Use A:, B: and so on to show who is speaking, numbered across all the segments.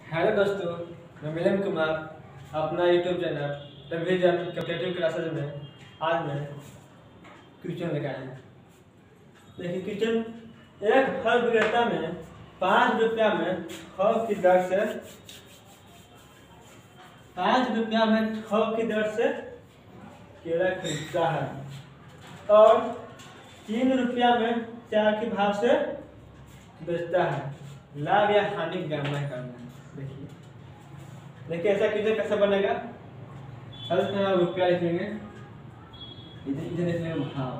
A: Hello दोस्तों, मैं मिलन कुमार अपना YouTube channel revision competitive classes में आज मैं क्वेश्चन लेकर आया हूँ। देखिए क्वेश्चन, एक फल विक्रेता में 5 रुपया में 6 की दर से 5 रुपया में 6 की दर से केला खरीदता है और 3 रुपया में 4 के भाव से बेचता है। लाभ या हानि की गणना करना है। देखिए ऐसा क्वेश्चन कैसे बनेगा। सबसे पहले रुपया लिख लेंगे, इधर लिख लेंगे भाव।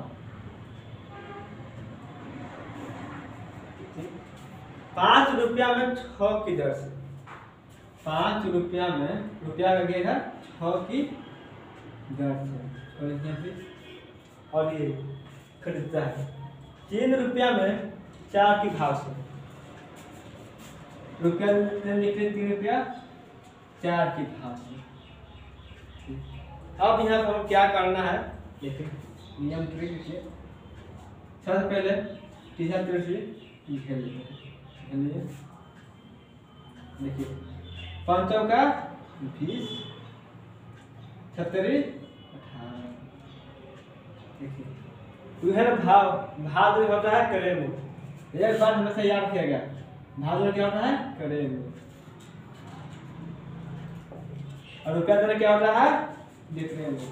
A: 5 रुपया में 6 की दर से, 5 रुपया में रुपया का गेगा 6 की दर से और ये खरीदता है 3 रुपया में 4 की भाव से। रुपया लिख लें 3 रुपया 4 की भाव से। अब यहाँ पर क्या करना है, देखिए नियम लिखिए। सबसे पहले तीसरा तरह से लिख लीजिए। देखिए 5 का 20, 70 18। देखिए यह भाव भाव होता है करेमू। एक बात हमेशा याद किया गया, भाव क्या होता है करेमू और रुपया दर क्या होता है डिक्रेमू।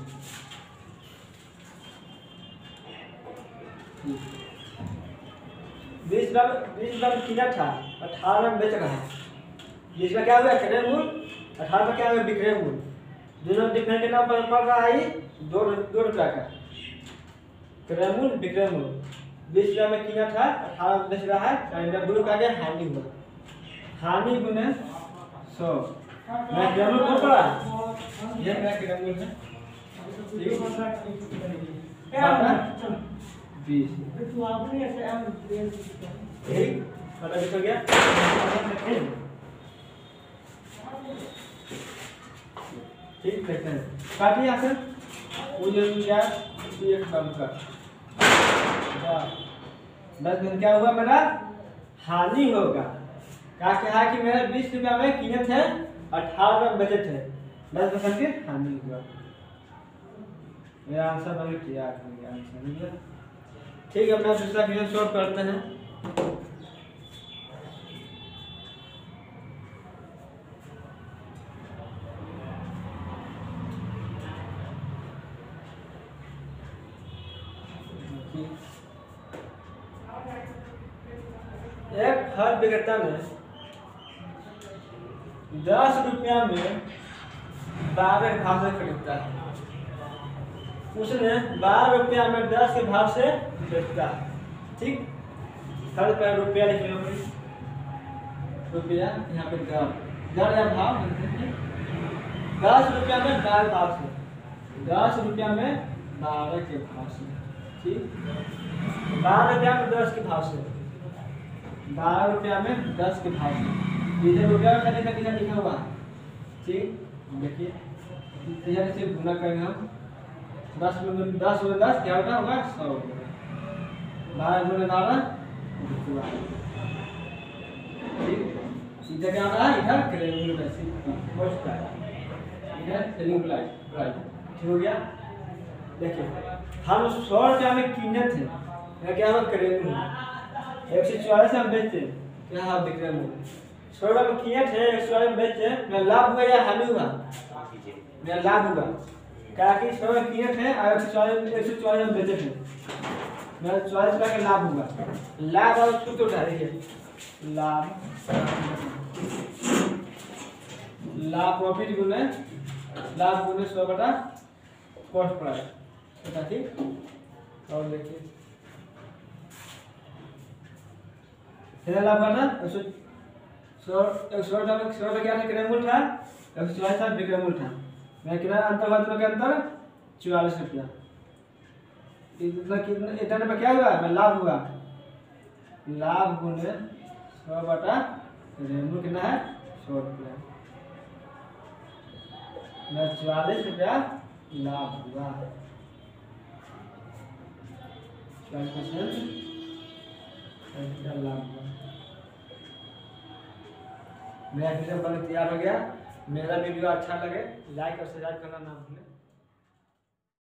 A: 20 रुपया किना था, 18 में बेच रहा है। 20 में क्या हुआ करेमूल, 18 में क्या हुआ बिक्रेमूल। दोनों डिफरेंट कितना पड़ रहा है, 2 रुपया का करेमूल बिक्रेमूल। 20 रुपया में किना था, 18 में बेच रहा है। 2 का क्या हानि हुआ, हानि गुने 100। मैं ग्रामूल कौन पड़ा, ये मेरा ग्रामूल है 20। यही पता हो गया। ठीक देखते हैं, काटिए यहाँ से एक कम का 10 दिन क्या हुआ मेरा हानि होगा। क्या कहा कि मेरे 20 रुपया में किने थे, 18 में बचे थे, 10% की हानि हुआ। मेरा आंसर बन गया, आंसर ठीक है। अपना दूसरा क्वेश्चन सॉल्व करते हैं। एक फल विक्रेता ने 10 रुपया में 12 के भाव से खरीदता है। उसने 12 रुपया में 10 के भाव से बेचता है। ठीक, हर पर रुपया लिख लो, रुपया यहाँ पे दर या भाव। 10 रुपया में 12 भाव से, 10 रुपया में 12 के भाव से। ठीक, 12 रुपया में 10 के भाव से, 12 रुपया में 10 के भाव से। इधर रुपया का कितना लिखा हुआ। ठीक, देखिए इधर से गुना करेंगे हम। 10 में 10 क्या होगा 100। 12 गुना 12। ठीक, इधर क्या होता है, इधर करेंगे इधर सेलिंग प्राइस। ठीक हो गया। देखिए हम 100 रुपया में किने थे, क्या होगा करेंगे 144 हम बेचते, क्या हाँ बिक्रेमूल। 100 रुपया में किए थे, 144 में बेचते, मेरा लाभ हुआ या हानि हुआ, मेरा लाभ हुआ। क्या कि 100 में किए थे और 144 में बेचे थे, मेरा 44 रुपया का लाभ हुआ। लाभ और सूत्र उठा रही लाभ प्रॉफिट गुने लाभ गुने 100 बटा कॉस्ट प्राइस। ठीक, और देखिए लाभ हुआ था 100 रुपया क्या था करेमूल था, 144 था बिक्रेमूल था। मैं कितना अंतर हुआ दोनों के अंतर 44 रुपया। इतना रुपया क्या हुआ, मैं लाभ हुआ। लाभ गुने 100 बटा करेमूल कितना है 100 रुपया, मैं 44 रुपया लाभ हुआ। 40% लाभ हुआ। मेरा वीडियो बनकर तैयार हो गया। मेरा वीडियो अच्छा लगे लाइक और सब्सक्राइब करना ना भूलें।